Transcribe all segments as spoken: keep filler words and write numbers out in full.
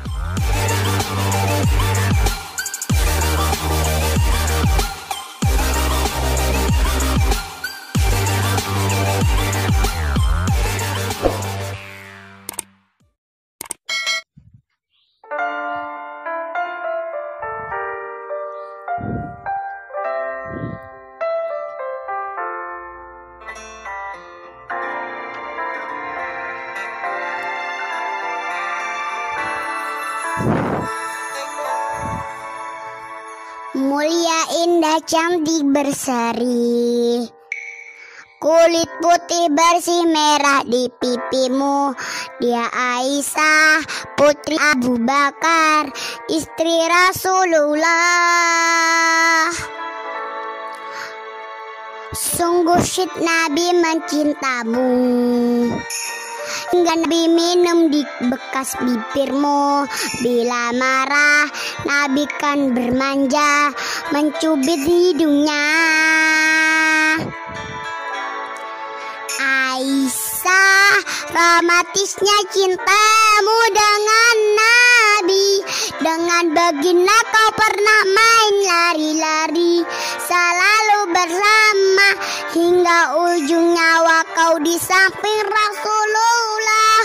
Mulia, indah, cantik, berseri, kulit putih bersih merah di pipimu. Dia Aisyah, putri Abu Bakar, istri Rasulullah. Sungguh syed Nabi mencintamu, hingga Nabi minum di bekas bibirmu. Bila marah, Nabi kan bermanja, mencubit hidungnya. Aisyah, romantisnya cintamu dengan Nabi. Dengan baginda kau pernah main lari-lari, selalu bersama hingga ujung nyawa kau di samping Rasulullah.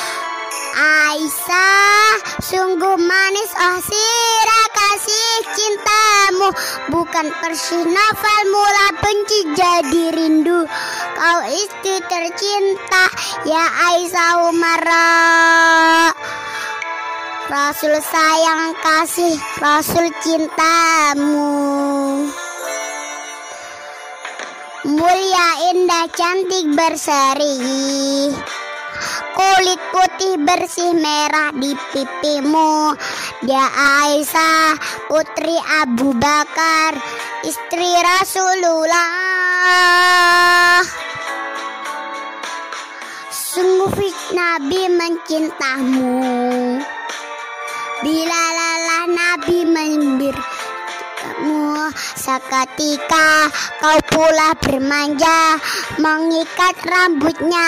Aisyah, sungguh manis oh sirah kasih cintamu, bukan persis novel mula benci jadi rindu. Kau istri tercinta ya Aisyah Umara, Rasul sayang kasih, Rasul cintamu. Mulia, indah, cantik, berseri, kulit putih bersih merah di pipimu. Dia Aisyah, putri Abu Bakar, istri Rasulullah. Sungguh fit Nabi mencintamu, bila lelah Nabi membirmu. Seketika kau pula bermanja, mengikat rambutnya.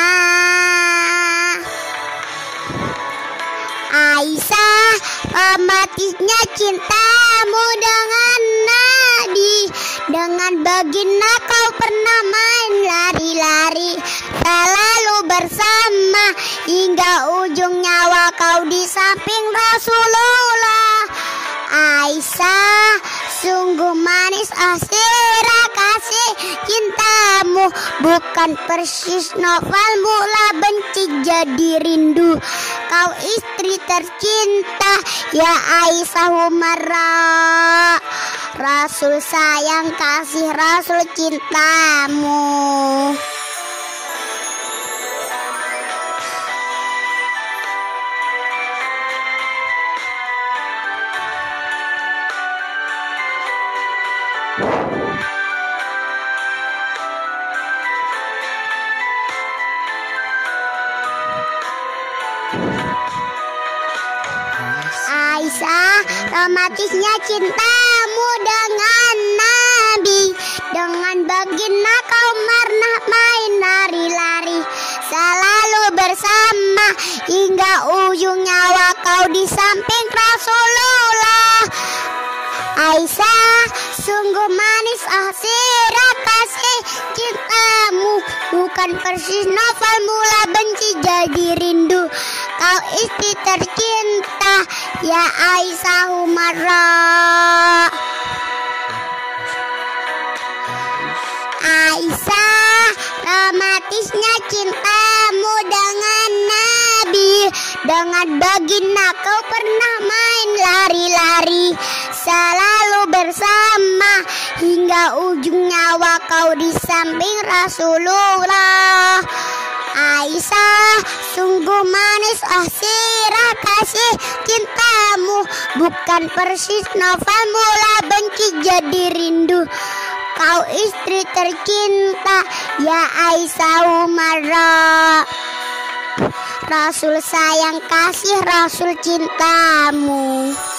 Aisyah, romantisnya cintamu dengan Nabi. Dengan baginda kau pernah main lari-lari, selalu bersama hingga ujung nyawa kau di samping Rasulullah. Aisyah, sungguh manis oh sirah kasih cintamu, bukan persis novel mula benci jadi rindu. Kau istri tercinta ya Aisyah Umara, Rasul sayang kasih, Rasul cintamu. Aisyah, romantisnya cintamu dengan Nabi. Dengan baginda kau pernah main lari-lari, selalu bersama hingga ujung nyawa kau di samping Rasulullah. Aisyah, sungguh manis oh sirah kasih cintamu, bukan persis novel mula benci jadi rindu. Kau istri tercinta ya Aisyah Umara, Aisyah, romantisnya cintamu dengan Nabi. Dengan baginda kau pernah main lari-lari, selalu bersama hingga ujung nyawa kau di samping Rasulullah. Aisyah, sungguh manis oh sirah kasih cintamu, bukan persis novel mula benci jadi rindu. Kau istri tercinta ya Aisyah Umara, Rasul sayang kasih, Rasul cintamu.